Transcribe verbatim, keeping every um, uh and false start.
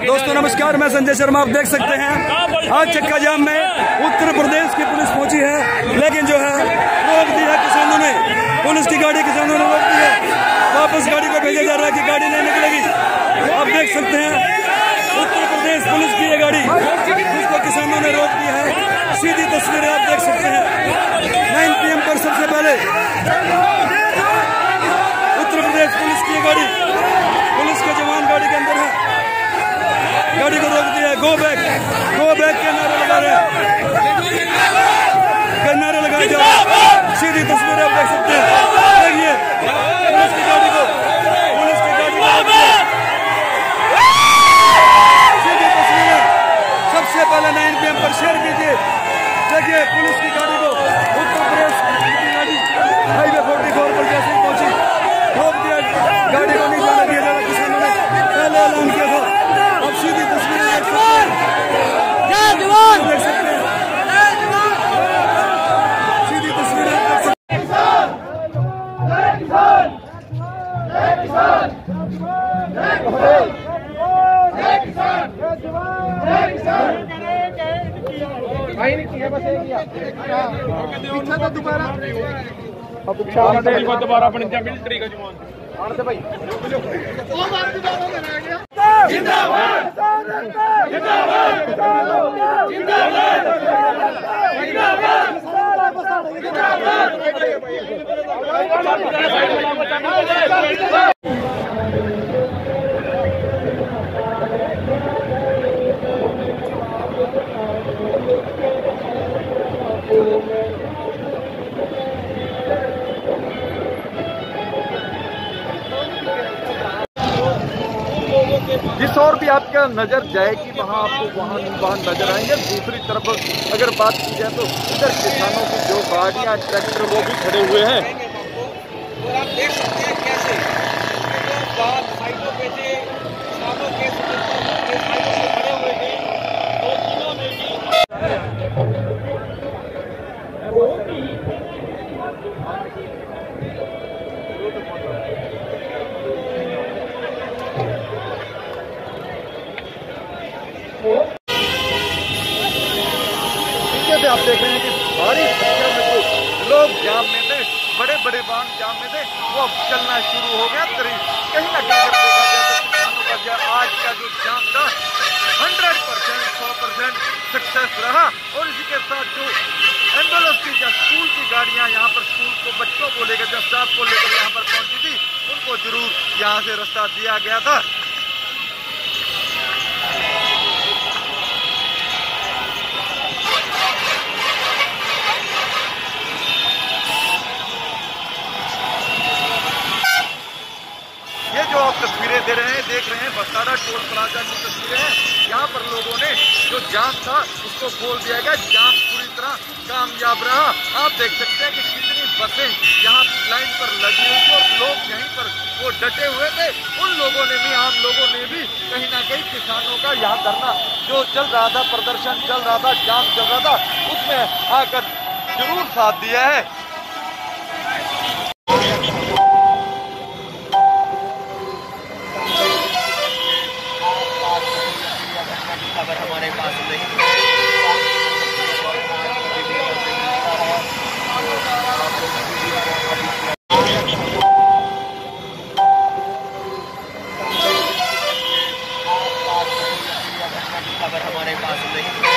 दोस्तों नमस्कार, मैं संजय शर्मा। आप देख सकते हैं आज चक्का जाम में उत्तर प्रदेश की पुलिस पहुंची है, लेकिन जो है रोक दी है किसानों ने। पुलिस की गाड़ी किसानों ने रोक दी है, वापस गाड़ी को भेजा जा रहा है कि गाड़ी नहीं निकलेगी। आप देख सकते हैं उत्तर प्रदेश पुलिस की ये गाड़ी, जिसको किसानों ने रोक दी है। सीधी तस्वीरें आप देख सकते हैं। नाइन पी एम पर सबसे पहले उत्तर प्रदेश पुलिस की ये गाड़ी, पुलिस के जवान गाड़ी के अंदर है, गाड़ी को रोक दिया। गो बैक, गो बैक के नारे लगा रहे हैं, नारे लगाए जा रहे हैं। सीधी तस्वीरें आप देख सकते हैं। देखिए पुलिस की गाड़ी को, पुलिस की गाड़ी को सीधी तस्वीरें सबसे पहले नाइन पी एम पर शेयर कीजिए। देखिए पुलिस की गाड़ी को, उत्तर प्रदेश की गाड़ी हाईवे फोर्टी फोर पर जैसे ही पहुंची, रोक दिया, गाड़ी को नहीं जाने दिया जा रहा। किसानों ने पहले ऐलान किया था। अब सीधी तस्वीरें देख सकते हैं, देख सकते हैं सीधी तस्वीरें देख सकते हैं। दोबारा बन गया मिलिट्री का जवान भाई। जिंदाबाद जिंदाबाद जिंदाबाद। जिस और भी आपका नजर जाएगी वहां आपको वहां वाहन नजर आएंगे। दूसरी तरफ अगर बात की जाए तो इधर किसानों की जो गाड़ियां, ट्रैक्टर वो भी खड़े हुए हैं। और आप देख सकते हैं कैसे साइडों पे थे, किसानों के साइडों से खड़े हुए थे, और जिन्होंने भी आप देख रहे हैं कि भारी संख्या में जो लोग जाम में थे, बड़े बड़े वाहन जाम में थे, वो अब चलना शुरू हो गया। कहीं ना कहीं अगर देखा जाए तो किसानों का जो आज का जो जाम था हंड्रेड परसेंट सौ परसेंट सक्सेस रहा। और इसी के साथ जो एम्बुलेंस की, जो स्कूल की गाड़ियां यहाँ पर स्कूल को बच्चों को लेकर, जो स्टाफ को लेकर यहाँ पर पहुंची थी, उनको जरूर यहाँ से रास्ता दिया गया था। ये जो आप तस्वीरें दे रहे हैं, देख रहे हैं बसाड़ा टोल प्लाजा की तस्वीरें हैं। यहाँ पर लोगों ने जो जाम था उसको खोल दिया गया, जाम पूरी तरह कामयाब रहा। आप देख सकते हैं कि कितनी बसें यहाँ लाइन पर लगी हुई थी और लोग यहीं पर वो डटे हुए थे। उन लोगों ने भी, आम लोगों ने भी कहीं ना कहीं किसानों का यहाँ धरना जो चल रहा था, प्रदर्शन चल रहा था, जाम चल रहा था, उसमें आकर जरूर साथ दिया है। खबर हमारे पास नहीं खबर हमारे पास नहीं